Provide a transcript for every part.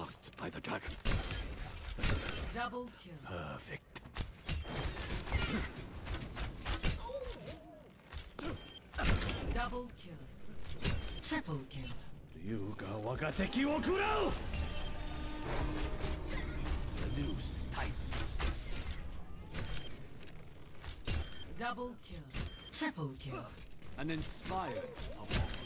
Marked by the dragon. Double kill. Perfect. Double kill. Triple kill. 竜が我が敵を食らう The noose tightens. Double kill. Triple kill. An inspired performance.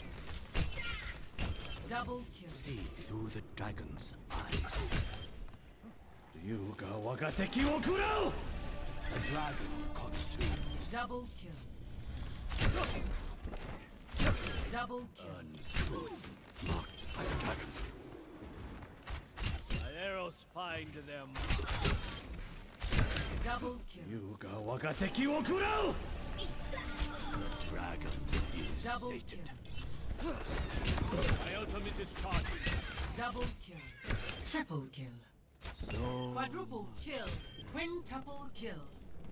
Double kill. See through the dragon's eyes. 竜が我が敵を食らう The dragon consumes. Double kill. Double kill. Untruth marked by the dragon. My arrows find them. Double kill. 竜が我が敵を食らう The dragon is Double sated. kill. My ultimate is charging. Double kill. Triple kill. So Quadruple kill. Quintuple kill.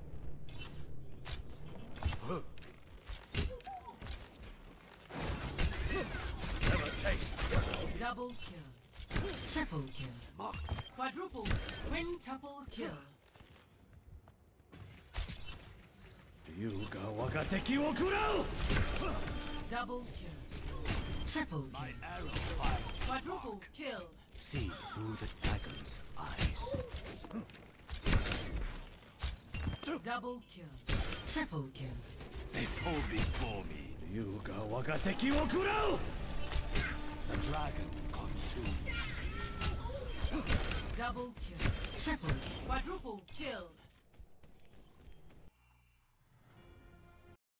Never taste. Double kill. Triple kill. marked. Quadruple. Quintuple kill. 竜が我が敵を食らう Double kill. Triple My kill. arrow finds. Quadruple kill. See through the dragon's eyes. Double kill. Triple kill. They fall before me. 竜が我が敵を食らう The dragon consumes. Double kill. Triple. Quadruple kill.